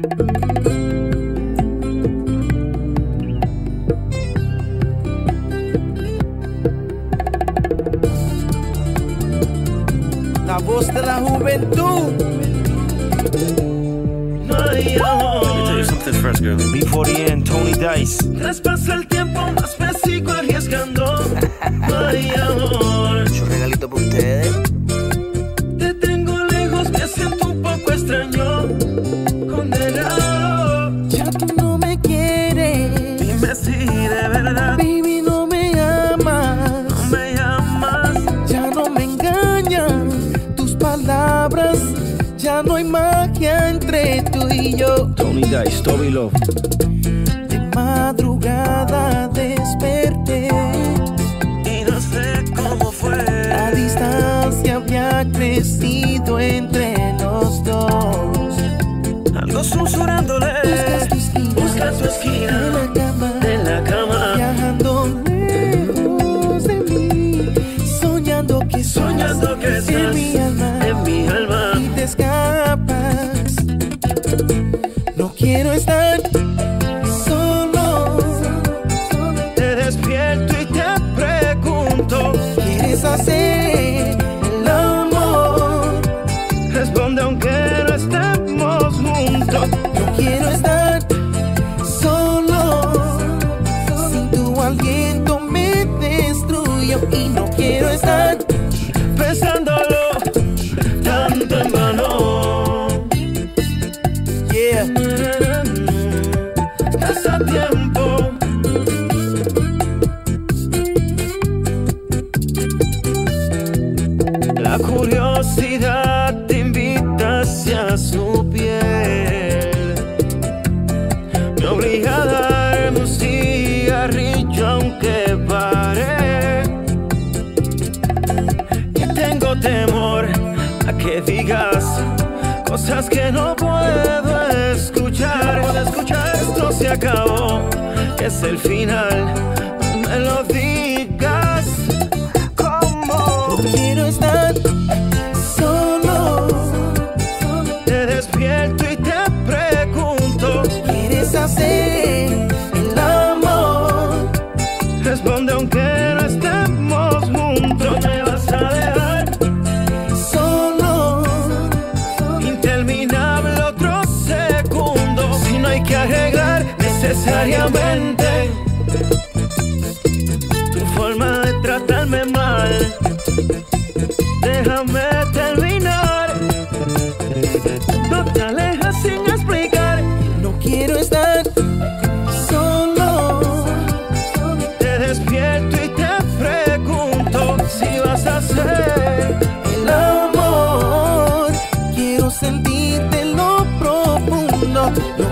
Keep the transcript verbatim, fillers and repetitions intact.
La voz de la juventud. No hay amor. Let me tell you something fresh, girl. B forty and Tony Dice. Tras pasa el tiempo, más me sigo arriesgando. No hay amor. Mucho regalito para ustedes. Te tengo lejos, me siento un poco extraño. Condenado. Ya tú no me quieres. Dime si de verdad. Baby, no me amas. No me llamas. Ya no me engañan tus palabras. Ya no hay magia entre tú y yo. Tony Dice, Story Love. De madrugada desperté Y no sé cómo fue. La distancia había crecido entre los dos. Ando susurrándole. Buscas tu esquina, Busca tu esquina en la cama, en la cama. viajando lejos de mí, soñando que estás Soñando que estás en mi alma, en mi alma. y te escapas. No quiero estar solo. Te despierto y te pregunto. ¿Quieres hacer el amor? Responde aunque no estemos juntos. No quiero estar solo. Sin tu aliento me destruyo. Y no quiero estar Pensándolo tanto en vano. yeah. Pasa tiempo. La curiosidad te invita hacia su piel. Me obliga a darme un cigarrillo aunque pare. Y tengo temor a que digas cosas que no puedo escuchar. No puedo escuchar. Esto se acabó, es el final. No me lo digas. ¿Cómo? No quiero estar solo. Te despierto y te pregunto. ¿Quieres hacer el amor? Responde aunque no estemos juntos. No me vas a dejar Solo. interminable otro segundo. Si no hay que arreglar necesariamente tu forma de tratarme mal, déjame terminar. No te alejas sin explicar. No quiero estar solo. Te despierto y te pregunto si vas a hacer El amor, quiero sentirte en lo profundo.